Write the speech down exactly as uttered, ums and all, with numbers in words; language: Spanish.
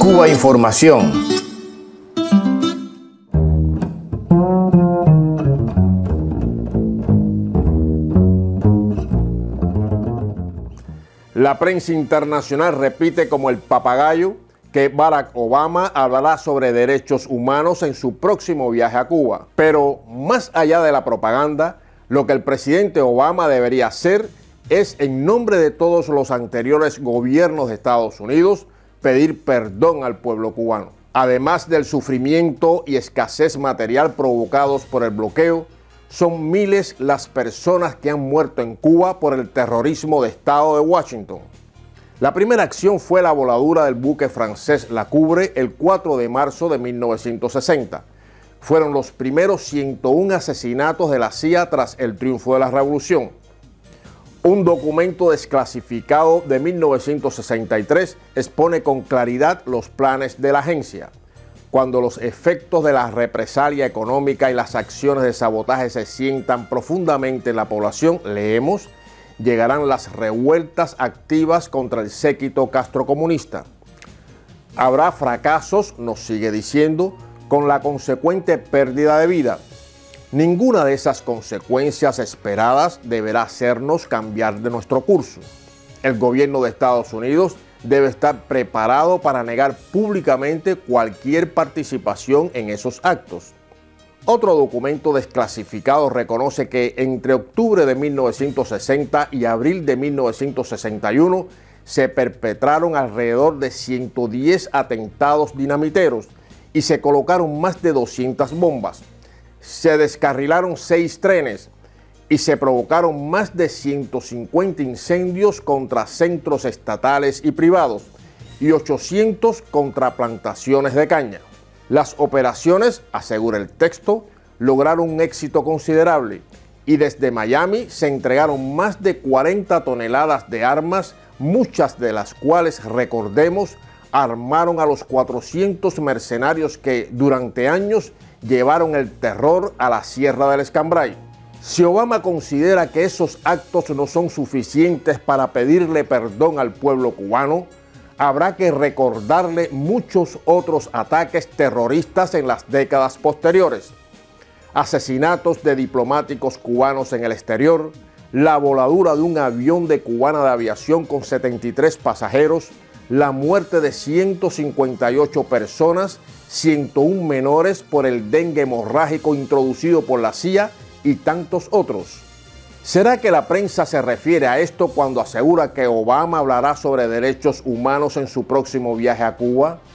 Cuba Información. La prensa internacional repite como el papagayo que Barack Obama hablará sobre derechos humanos en su próximo viaje a Cuba. Pero más allá de la propaganda, lo que el presidente Obama debería hacer es, en nombre de todos los anteriores gobiernos de Estados Unidos, pedir perdón al pueblo cubano. Además del sufrimiento y escasez material provocados por el bloqueo, son miles las personas que han muerto en Cuba por el terrorismo de Estado de Washington. La primera acción fue la voladura del buque francés La Cubre el cuatro de marzo de mil novecientos sesenta. Fueron los primeros ciento uno asesinatos de la C I A tras el triunfo de la revolución. Un documento desclasificado de mil novecientos sesenta y tres expone con claridad los planes de la agencia. Cuando los efectos de la represalia económica y las acciones de sabotaje se sientan profundamente en la población, leemos, llegarán las revueltas activas contra el séquito castrocomunista. Habrá fracasos, nos sigue diciendo, con la consecuente pérdida de vida. Ninguna de esas consecuencias esperadas deberá hacernos cambiar de nuestro curso. El gobierno de Estados Unidos debe estar preparado para negar públicamente cualquier participación en esos actos. Otro documento desclasificado reconoce que entre octubre de mil novecientos sesenta y abril de mil novecientos sesenta y uno se perpetraron alrededor de ciento diez atentados dinamiteros y se colocaron más de doscientas bombas. Se descarrilaron seis trenes y se provocaron más de ciento cincuenta incendios contra centros estatales y privados y ochocientos contra plantaciones de caña. Las operaciones, asegura el texto, lograron un éxito considerable y desde Miami se entregaron más de cuarenta toneladas de armas, muchas de las cuales, recordemos, armaron a los cuatrocientos mercenarios que durante años llevaron el terror a la Sierra del Escambray. Si Obama considera que esos actos no son suficientes para pedirle perdón al pueblo cubano, habrá que recordarle muchos otros ataques terroristas en las décadas posteriores. Asesinatos de diplomáticos cubanos en el exterior, la voladura de un avión de Cubana de Aviación con setenta y tres pasajeros, la muerte de ciento cincuenta y ocho personas, ciento uno menores por el dengue hemorrágico introducido por la C I A y tantos otros. ¿Será que la prensa se refiere a esto cuando asegura que Obama hablará sobre derechos humanos en su próximo viaje a Cuba?